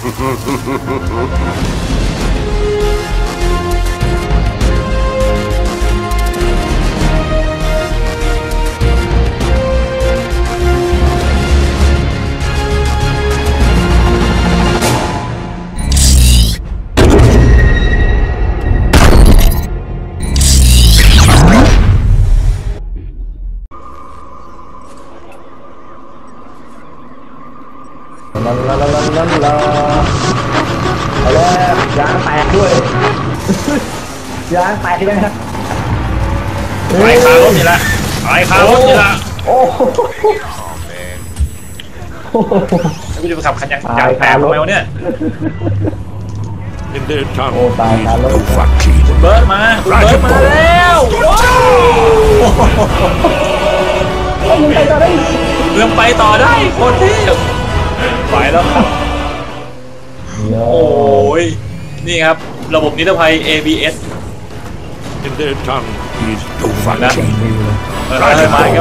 เอาแล้วยางแตกด้วยยางแตกเลยครับไอ้คารถนี่ละไอ้คารถนี่ละโอ้โหกูจะไปขับคันยางแตกทำไมวะเนี่ยโอ้ตายคารถคุณเบิร์ดมาแล้วเรื่องไปต่อได้โคตรเทพไปแล้วครับโอ้ยนี่ครับระบบนิรภัย ABS In their tongue is to นะ มาครับ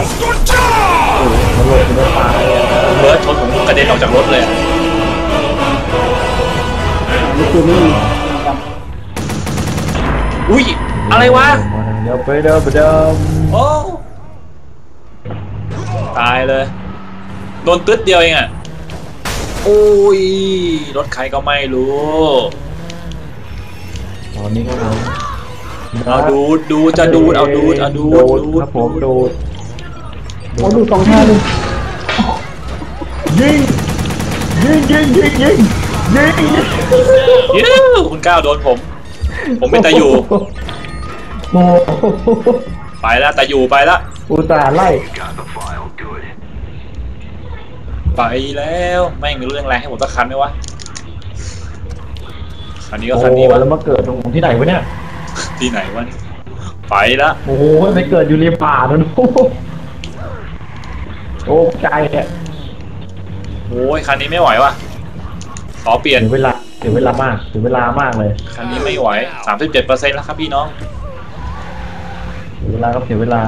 เบิร์ดชนผมกระเด็นออกจากรถเลยอุ้ยอะไรวะเดิมโอ้ตายเลยโดนตึ๊ดเดียวเองอ่ะโอ้ยรถใครก็ไม่รู้ตอนนี้ครับผมเอาดูจะดูเอาดูครับผมดูสองท่าเลยยิงคุณก้าวโดนผมเป็นตาอยู่ไปแล้วตาอยู่ไปแล้วอุตส่าห์ไล่ไปแล้วไม่มีเรื่องแรงให้ผมสักคันไหมวะคันนี้ก็คันนี้วะแล้วมาเกิดตรงที่ไหนวะเนี่ยที่ไหนวะไปละโอ้โหไปเกิดอยู่ริมป่านั่นโอ้ใจเนี่ยโอ้ยคันนี้ไม่ไหววะขอเปลี่ยนเสียเวลามากเลยคันนี้ไม่ไหว 37% แล้วครับพี่น้องเสียเวลา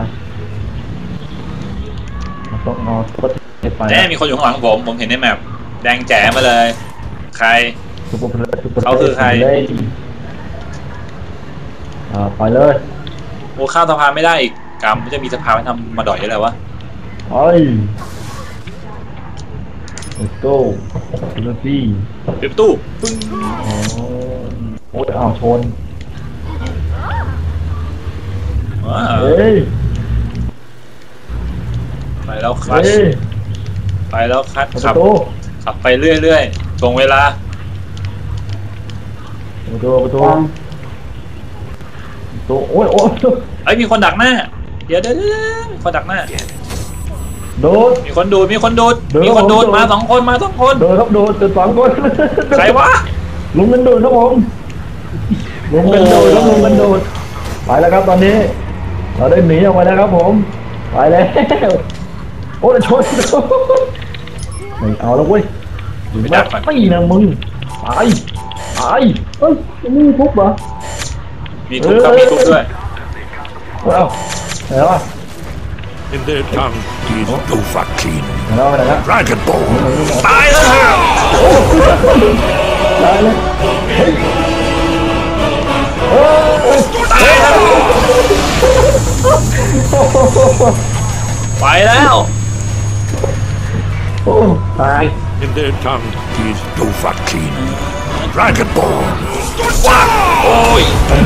ต้องนอนแน่มีคนอยู่ข้างหลังผมเห็นในแมปแดงแจ๋มาเลยใครเขาคือใครปล่อยเลยโอ้ข้ามสะพานไม่ได้อีกกรรมมันจะมีสะพานไว้ทำมาดอยอะไรวะโอ้ยlet's go ดูสิเปิดตู้ปึ้งโอ้ยชนเฮ้ยไปแล้วคัสขับไปเรื่อยๆตรงเวลาประตูโอ้ยไอ้มีคนดักหน้าเดี๋ยวมีคนดักหน้าโดดมีคนโดดมาสองคนโดดครับโดด2 คนใครวะลุงกันโดดครับผมลุงกันโดดไปแล้วครับตอนนี้เราได้หนีออกมาแล้วครับผมไปแล้วโอ้ยชนไม่เอาแล้วเว้ยไม่ดักไม่นะมึงไปเฮ้ยมีทุบเหรอมีทุบครับมีทุบด้วยว้าวไหนวะ In their tongue is Dovahkiin แล้วไหนละ Dragon Ball ตายแล้วตายเลยตายแล้วไปแล้วตาย In their tongue is Dovahkiin Dragon Ball ว้าโอ้ย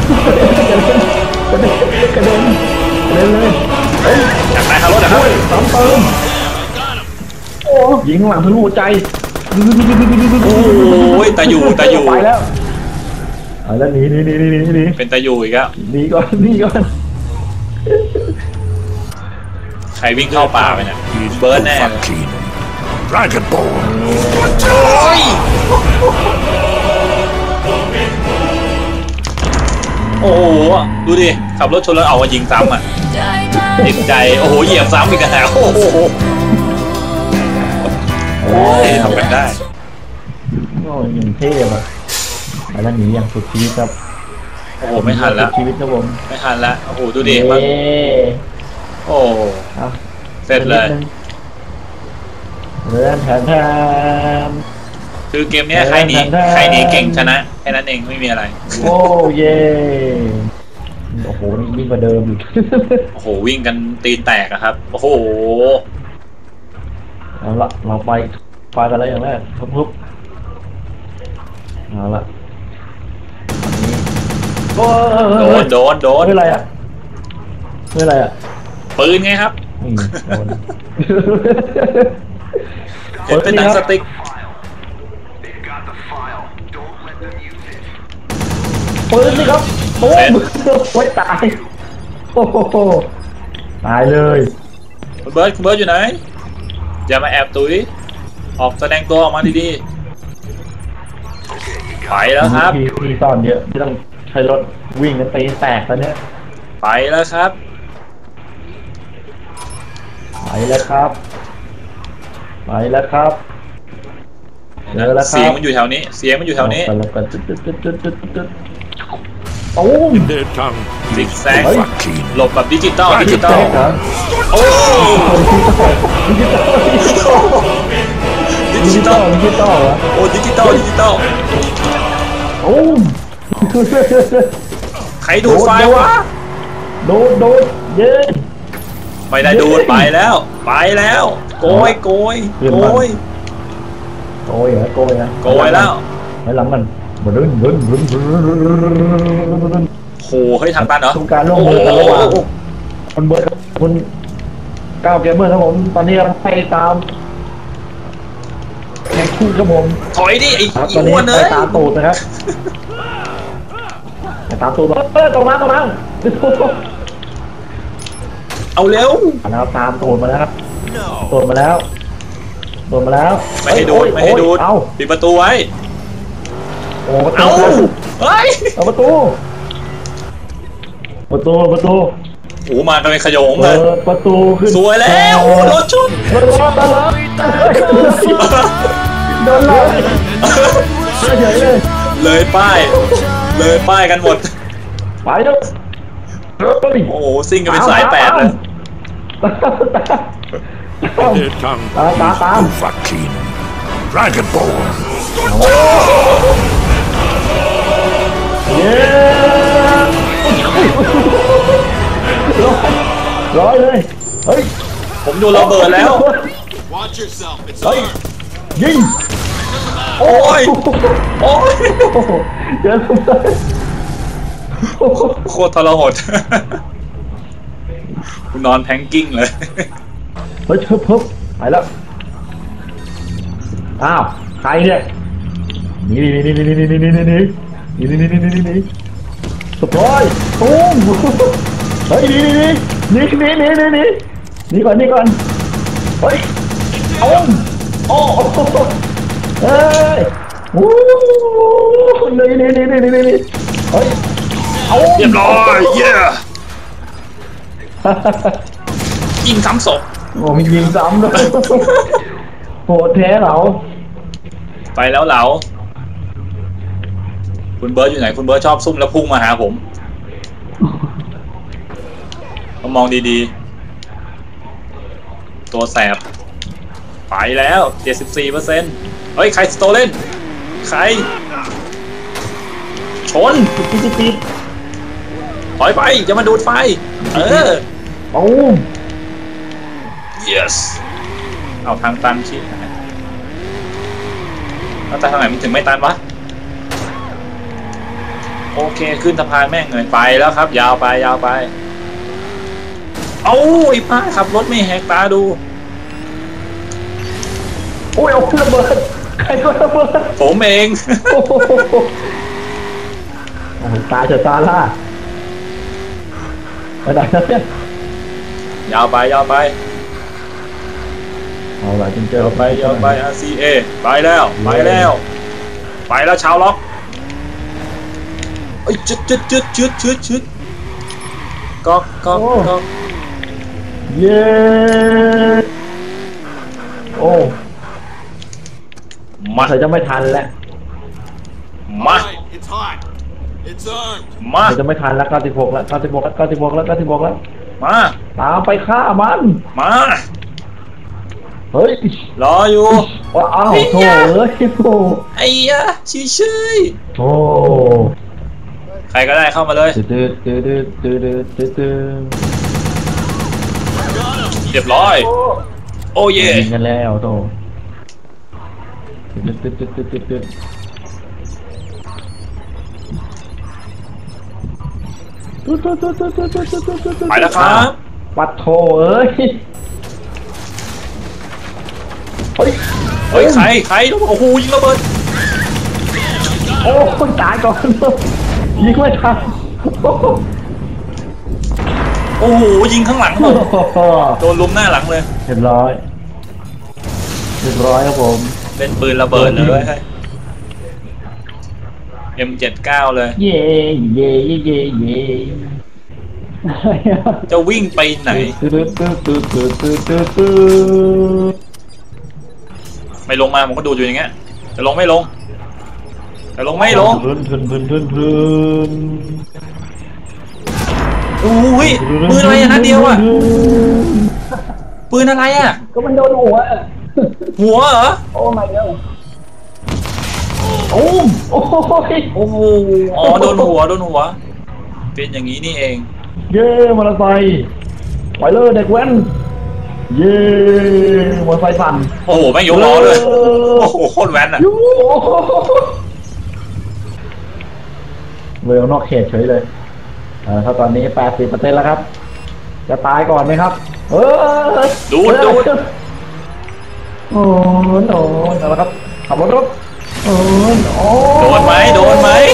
กระเด็นเลยอยากได้คารถเหรอครับเติมโอ้ยิงหลังทะลุใจโอ้ยตาอยู่ไปแล้วหนีเป็นตาอยู่อีกแล้วหนีก่อนใครวิ่งเข้าป่าไปเนี่ยเบิร์ดแน่ Dragon Ball โอ้โหดูดิขับรถชนแล้วเอามายิงซ้ำอ่ะติดใจโอ้โหเหยียบซ้ำอีกแล้วโอ้โหทำกันได้โอ้ยอย่างเท่อะแล้วหนีอย่างสุดชีวิตครับโอ้โหไม่ทันแล้วชีวิตครับผมไม่ทันแล้วโอ้โหดูดิมันโอ้เสร็จเลยแทนคือเกมเนี้ยใครหนีเก่งชนะแค่นั้นเองไม่มีอะไรโอ้เย่โอ้โหนี่ยิ่งกว่าเดิมอีกโอ้โหวิ่งกันตีนแตกอะครับโอ้โหเอาละเราไปกันแล้วอย่างแรกทุบเอาละโอ้โดนไม่อะไรอ่ะไม่อะไรอ่ะปืนไงครับโดนเห็นเป็นหนังสติ๊กปืนนี่ครับโอ้ยโอ้ยตายโอ้โหตายเลยคุณเบิร์ดอยู่ไหนอย่ามาแอบตุ้ยออกแสดงตัวออกมาดีๆไปแล้วครับมีตอนเยอะไม่ต้องใช้รถวิ่งกันตีแตกแล้วเนี่ยไปแล้วครับไปแล้วครับเจอแล้วครับเสียงมันอยู่แถวนี้แล้วก็โอ้ย In their tongue, ซิกแซก Vakeen. หลบแบบดิจิตอลโอ้ดิจิตอลเหรอโอ้ดิจิตอลโอ้ยใครดูดไฟวะโดดเย้ไม่ได้ดูดไปแล้วโกยโกยแล้วไปหลังมันบึ้นโหเฮ้ยทางตันเหรอทำการร่วมมือกันระหว่างคนเบิร์ดกับคุณก้าวเกมเมอร์ครับผมตอนนี้เราไปตามแข่งคู่ครับผมถอยดิไอ้ตอนนี้อ้วนเลไปยตามตูดนะครับไปตามตูดตรงนั้นเอาเร็วแล้วตามตูดมาแล้วครับตูดมาแล้วไม่ให้ดูดเอาปิดประตูไว้โอ้ประตูเอาเฮ้ยเอาประตูโอ้มากันเป็นขโยงเปิเลยดประตูขึ้นสวยแล้วโอ้โดนชนโดนล้อเฉยเลยเลยป้ายกันหมดไปแล้วโอ้โหซิ่งกันเป็นสายแปดเลย In their tongue, Vakeen. Dragonborn. เย้ร้อยเลยเฮ้ยผมโดนระเบิดแล้ว Watch yourself. It's เฮ้ย armed. ยิงโอ้ยเจอผมเลยโคตรทรหดคุณนอนแพงกิ้งเลยเฮ้ยพึบไปแล้วอ้าวใครเนี่ยนี่สปอยตุ้มเฮ้ยนี่ก่อนเฮ้ยโอ้เฮ้ยโอ้นี่เฮ้ยเอาเรียบร้อยเย้ยิงซ้ำศพโอ้มียิงซ้ำด้วยโหดแท้เหรอไปแล้วเหลาคุณเบิร์ดอยู่ไหนคุณเบิร์ดชอบซุ่มแล้วพุ่งมาหาผมต้องมองดีๆตัวแสบไปแล้ว 74%เฮ้ยใครสโตเล่นใครชนถอยไปจะมาดูดไฟโอ้ yes เอาทางตันชี้แล้วแต่ทางไหนมันถึงไม่ตันวะโอเคขึ้นสะพานแม่งเลยไปแล้วครับยาวไปเอาไอ้ป้าขับรถไม่แหกตาดูโอ้ยเอาระเบิดใครก็ระเบิดผมเองโอ้โหตาเจอตาล่าไปไหนเนี่ยยาวไปเอาล่ะจริงเจอยาวไป RCA ไปแล้วชาวล็อกเอ้ยจุดก็เย้โอ้มาใส่จะไม่ทันแล้วมา Alright, it's hot. It's armed. มาจะไม่ทันแล้ว96แล้วมาตามไปฆ่ามันมาเฮ้ยรออยู่ว้าวโถเอ้ยโถไอ้ยะชื่อโอ้ใครก็ได้เข้ามาเลยตืดตืดตืดตืดตืดตืดเรียบร้อย โอ้เย่ยิงกันแล้วโตตืดตืดตืดตืดตืดตืดไปแล้วครับปัดโถเอ้ยเฮ้ยเฮ้ยใครโอ้โหยิงระเบิดโอ้คนตายก่อนยิงไม่ทันโอ้โหยิงข้างหลังหมดโดนลุมหน้าหลังเลยเรียบร้อยครับผมเป็นปืนระเบิดเลย M79 เลยเย่เย่เย่เย่เย่จะวิ่งไปไหน ไม่ลงมาผมก็ดูอยู่อย่างเงี้ยจะลงไม่ลงพื้นอุ้ยปืนอะไรอะนัดเดียวอะปืนอะไรอะก็มันโดนหัวหัวเหรอโอ้ my god โอ้ยโอ้โหอ๋อโดนหัวเป็นอย่างนี้นี่เองเย่มอเตอร์ไซค์ไปเลยเด็กแว้นเย่มอเตอร์ไซค์สั่นโอ้โหแม่งยกล้อเลยโอ้โหโคตรแว้นอะเวลนอกเขตเฉยเลยถ้าตอนนี้ 80% แล้วครับ จะตายก่อนไหมครับดูดโอ้โหแล้วครับขับรถโดนไหมโดนเร็ว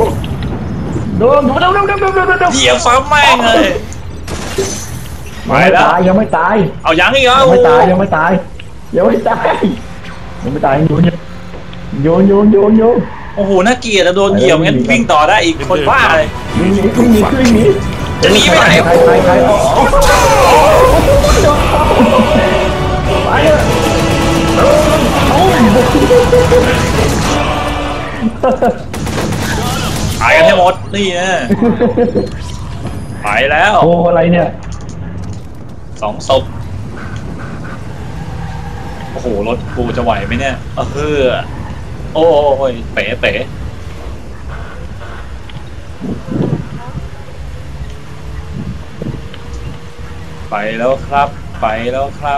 เหยียบซ้ำแม่งเลยไปแล้วยังไม่ตายเอายังอีกเหรอยังไม่ตายโยนโอ้โหน่าเกลียดอะโดนเหยียบงั้นวิ่งต่อได้อีกคนบ้าเลยวิ่งหนีจะหนีไปไหนใครไปเลยตายกันให้หมดนี่นะไปแล้วโอ้อะไรเนี่ย 2 ศพโอ้โหรถกูจะไหวไหมเนี่ยโอ้ยเป๋ไปแล้วครับ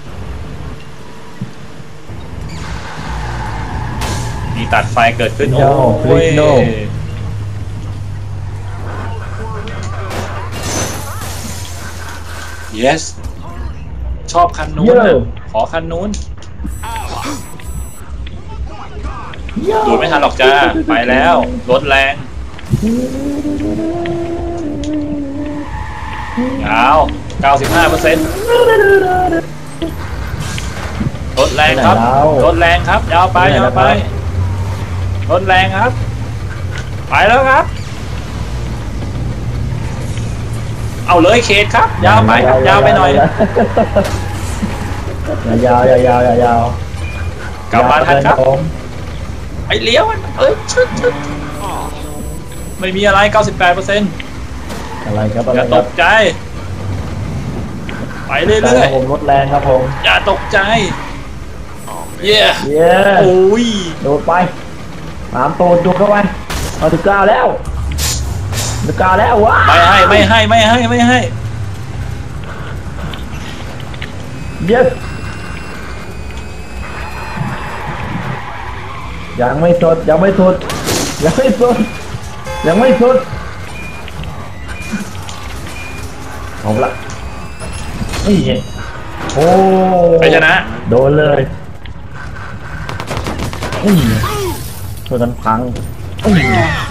มีตัดไฟเกิดขึ้นโอ้ยyes ชอบคันนู้นขอคันนู้นดูไม่ทันหรอกจ้าไปแล้วรถแรงยาว 95% รถแรงครับยาวไปรถแรงครับไปแล้วครับเอาเลยเขตครับยาวไปหน่อยยาวกลับมาทันครับไอเลี้ยวชุดไม่มีอะไร 98% อะไรครับอย่าตกใจไปเรื่อยๆผมรถแรงครับผมอย่าตกใจเย้โอ้ยโดดไปตามตูดดูเข้าไปมาถึงกล้าแล้วว้าไม่ให้เยสยังไม่สุดเอาละนี่ไงโอ้ไปชนะโดนเลยช่วยกันพังไอ้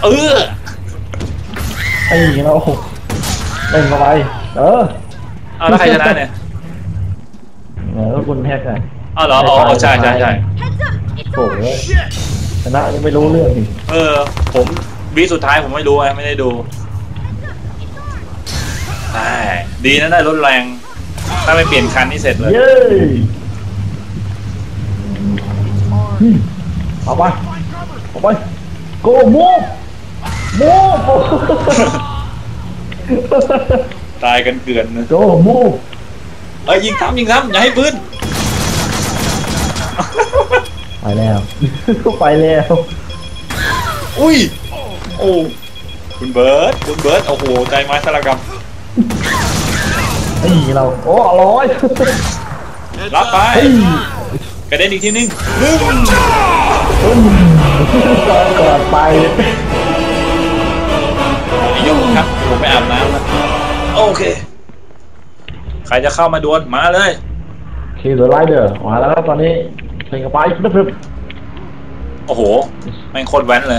เราเล่นเข้าไปเอาแล้วใครชนะเนี่ยแล้วคุณแฮกไงเหรอใช่โอ้โหชนะยังไม่รู้เรื่องอีกผมวีสุดท้ายผมไม่รู้ไม่ได้ดูดีนะได้รถแรงถ้าไม่เปลี่ยนคันนี่เสร็จเลยเอาไปโกมูตายกันเกลื่อนนะโกมูยิงซ้ำอย่าให้ปืนไปแล้ว ไปแล้วอุ้ยโอ้คุณเบิร์ดโอ้โหใจไม้สลักกนี่เราโอ้ร้อย Heads รับไป up. กระเด็นอีกทีนึงก่อนไปยกครับผมไปอาบน้ำนะโอเคใครจะเข้ามาดวลมาเลยคีเดอร์ไลเดอร์มาแล้วครับตอนนี้เพลงกระไปรึบโอ้โหแม่งโคตรแว้นเลย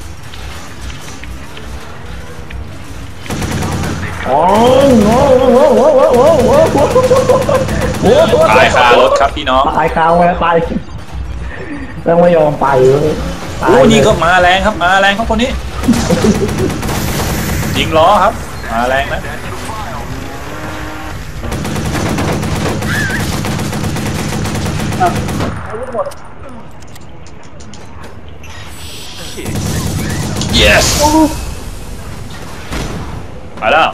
โอ้โหตายคารถครับพี่น้องตายคาวมาตายต้องไม่ยอมไปเลยโอ้นี่ก็มาแรงครับมาแรงครับคนนี้ยิงล้อครับมาแรงนะyes ไปแล้ว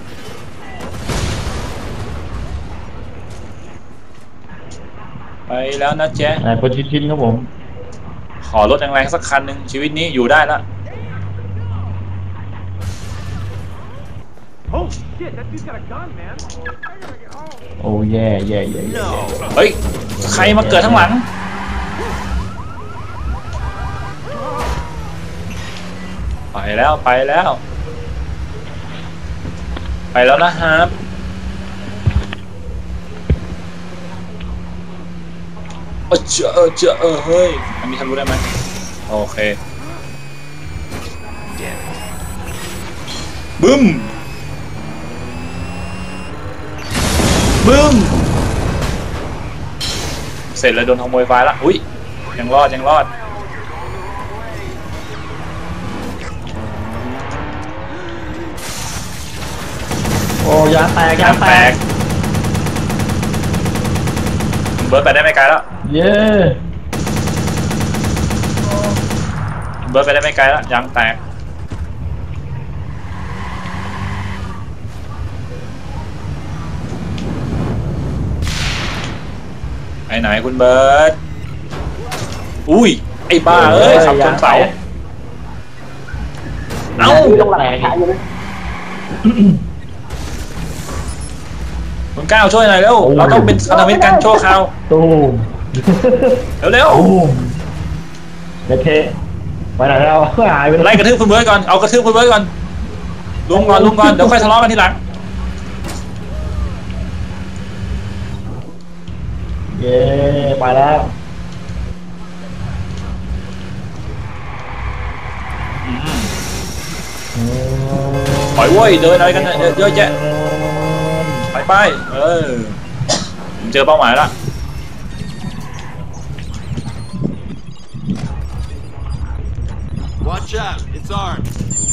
ไปแล้วนะแจ๊นายพชินครับผมขอรถแรงๆสักคันหนึ่งชีวิตนี้อยู่ได้ละโอ้แย่เฮ้ยใครมาเกิดทั้างหลังไปแล้วไปแล้วนะครับเฮ้ยมันมีทะลุได้ไหมโอเคบึ้มเสร็จแล้วโดนขโมยไฟละอุ้ยยังรอดโอ้ยางแตกเบิร์ดไปได้ไม่ไกลแล้วเย้เบิร์ดไปได้ไม่ไกลแล้วยางแตกไหนคุณเบิร์ดอุ้ยไอ้บ้าเอ้ยขับชนเสาเอ้าต้องแตกคุณก้าวช่วยหน่อยเร็วเราต้องเป็นพันธมิตรกันชั่วคราวตูมเร็วตูมเทไปไหนเราหายไปไล่กระทืบคุณเบิร์ดก่อนเอากระทืบคุณเบิร์ดก่อนลุงก่อนเดี๋ยวค่อยทะเลาะกันทีหลังเย้ไปแล้วปล่อยเว้ยเดินอะไรกันเนี่ยเยอะแยะไปผมเจอเป้าหมายละ Watch out. It's armed.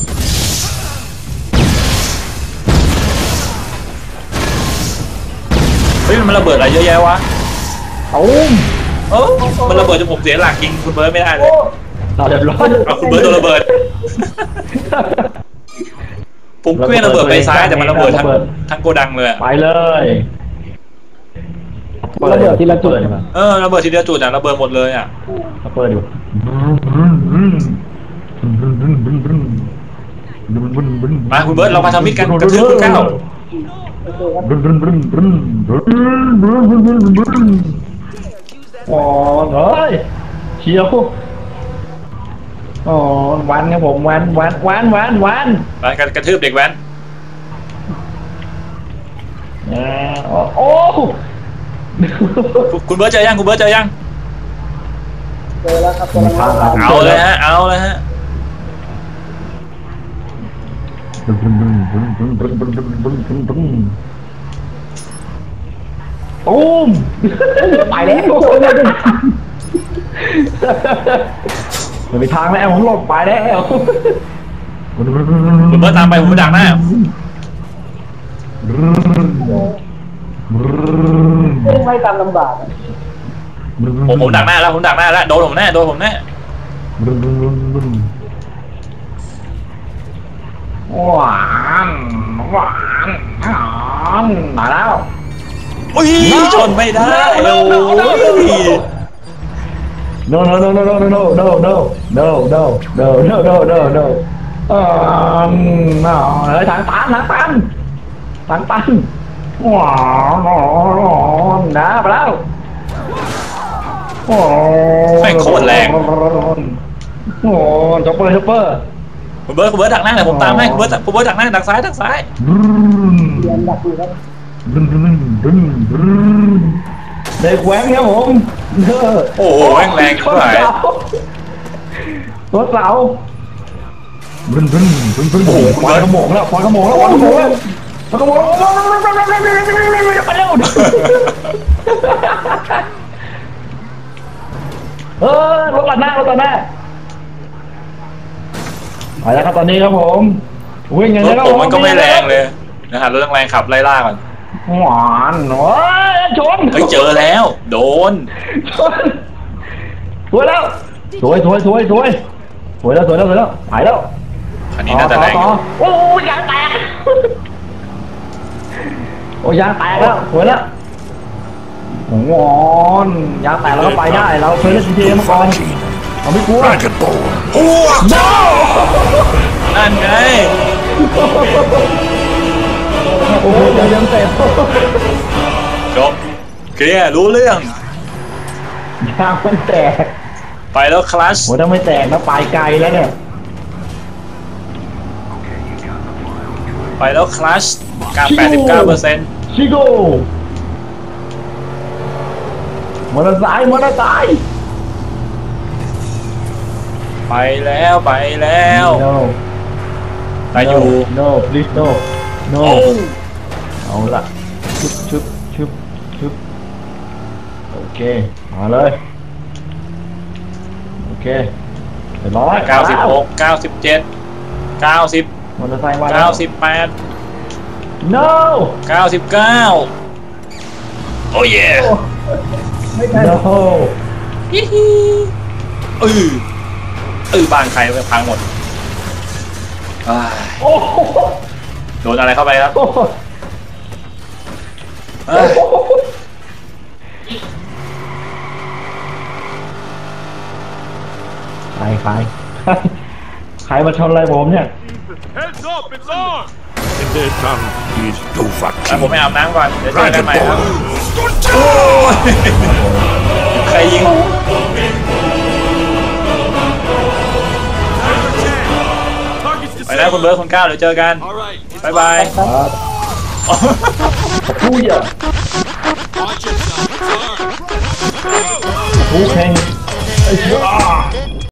เฮ้ยมันระเบิดอะไรเยอะแยะวะตูมมันระเบิดจนผมเสียหลักยิงคุณเบิร์ดไม่ได้เลยเราเรียบร้อยเอาคุณเบิร์ดโดนระเบิดผมเคลื่อนระเบิดไปซ้ายแต่มันระเบิดทั้งโกดังเลยไปเลยระเบิดที่ระจุดระเบิดทีเดียวจุดระเบิดหมดเลยอ่ะเปิดอยู่มาคุณเบิร์ดเรามาทำมิตรกันกระทืบคุณก้าวอ๋อเฮ้ยเชียวอ๋อวันครับผมวันไปกระทืบเด็กแว้นโอ้คุณเบิร์ดเจอยังเจอแล้วครับเอาเลยฮะตูมไปแล้วไม่มีทางแล้วผมหลบไปแล้วคุณเบิร์ดตามไปผมไปดักหน้าไม่ตามลำบากผมดักหน้าแล้วโดนผมแน่หวานมาแล้วอุ้ยชนไม่ได้โอ้ย no no no no no no no no no no no no no no no no เฮ้ยทางตันว้าวนะไปแล้วโอ้ไม่โคตรแรงโอ้จ็อปเปอร์คุณเบิร์ดดักหน้าเลยผมตามให้คุณเบิร์ดดักหน้าดักซ้ายเด็กแหวงครับผมโอ้โหแรงเท่าไหร่รถเสาควายขโมงแล้วไปเร็วรถตัดหน้าไปแล้วครับตอนนี้ครับผมวิ่งอย่างรนี้ถครับผมมันก็ไม่แรงเลยนะฮะรถแรงขับไล่ล่าก่อนหวานโอ้ยชนเฮ้ยเจอแล้วโดนสวยแล้วสวยแล้วหายแล้วคันนี้น่าจะแรงอยู่โอ้ยยางแตกยางแตกแล้วสวยแล้วโอ้โหยางแตกแล้วก็ไปได้เราเคยเล่น GTA มาก่อนเราไม่กลัว Dragon Ball. นั่นไงโอ้โหยังแตกจบเคลียร์รู้เรื่องยางมันแตกไปแล้วคลัชโอ้ถ้าไม่แตกนะไปไกลแล้วเนี่ยไปแล้วคลัชการ 89% ชิโก้มอเตอร์ไซค์ไปแล้ว no ไปอยู่ no please no โอ้เอาละชึบโอเคมาเลยโอเคเรียบร้อย 96 97 90 มอเตอร์ไซค์มาแล้ว 98 no 99โอ้เย่ no บ้านใครพังหมดโอ้โหโดนอะไรเข้าไปครับใครมาชนอะไรผมเนี่ย Heads up, it's armed! In their tongue is แล้วผม Dovahkiin. ไปอาบน้ำก่อนเดี๋ยวเจอกัน Dragon ใหม่ครับ Ball. ใครยิง Targets ไปแล้วคุณเบิร์ดคุณก้าวเดี๋ยวเจอกัน All right, it's บ๊ายบายผู้ใหญ่ Watch yourself, it's armed! ผู้แข่งไอ้เชี่ย